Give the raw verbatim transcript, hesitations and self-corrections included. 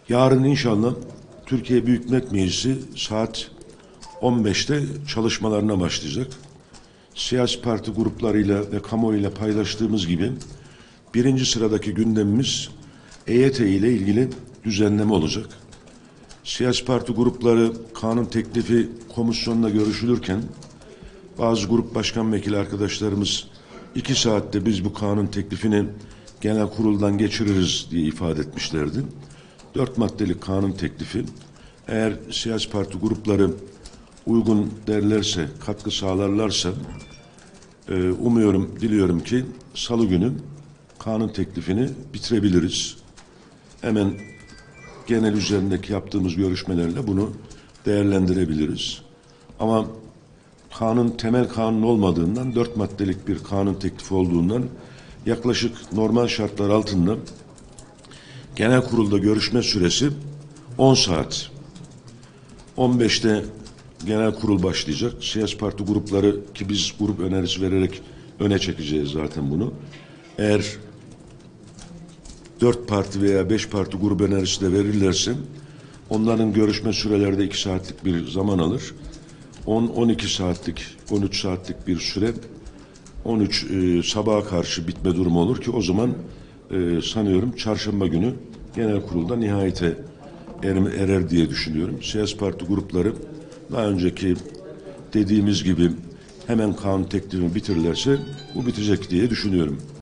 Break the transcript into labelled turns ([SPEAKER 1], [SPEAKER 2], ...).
[SPEAKER 1] Yarın inşallah Türkiye Büyük Millet Meclisi saat on beşte çalışmalarına başlayacak. Siyasi parti gruplarıyla ve kamuoyuyla paylaştığımız gibi birinci sıradaki gündemimiz E Y T ile ilgili düzenleme olacak. Siyasi parti grupları kanun teklifi komisyonla görüşülürken bazı grup başkan vekili arkadaşlarımız iki saatte biz bu kanun teklifini genel kuruldan geçiririz diye ifade etmişlerdi. Dört maddelik kanun teklifi eğer siyasi parti grupları uygun derlerse, katkı sağlarlarsa e, umuyorum, diliyorum ki salı günü kanun teklifini bitirebiliriz. Hemen genel üzerindeki yaptığımız görüşmelerle bunu değerlendirebiliriz. Ama kanun temel kanun olmadığından, dört maddelik bir kanun teklifi olduğundan yaklaşık normal şartlar altında genel kurulda görüşme süresi on saat. on beşte genel kurul başlayacak. Siyasi parti grupları ki biz grup önerisi vererek öne çekeceğiz zaten bunu. Eğer dört parti veya beş parti grup önerisi de verirlerse onların görüşme süreleri de iki saatlik bir zaman alır. on on iki saatlik, on üç saatlik bir süre on üç e, sabaha karşı bitme durumu olur ki o zaman e, sanıyorum çarşamba günü genel kurulda nihayete er, erer diye düşünüyorum. Siyasi parti grupları daha önceki dediğimiz gibi hemen kanun teklifini bitirirlerse bu bitecek diye düşünüyorum.